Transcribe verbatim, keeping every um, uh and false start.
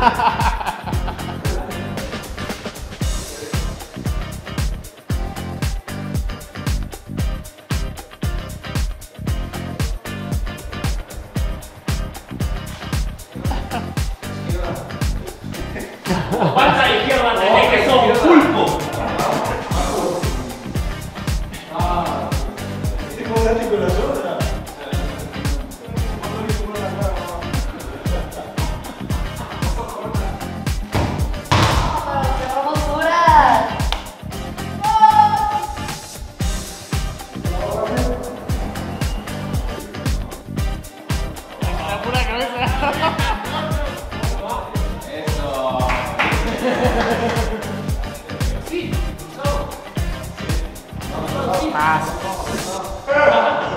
Panza de izquierda, tenés que sos pulpo. Ah, ¿es como un con la otra? ¡Cerramos horas! La pura cabeza. Sí, no. Paso.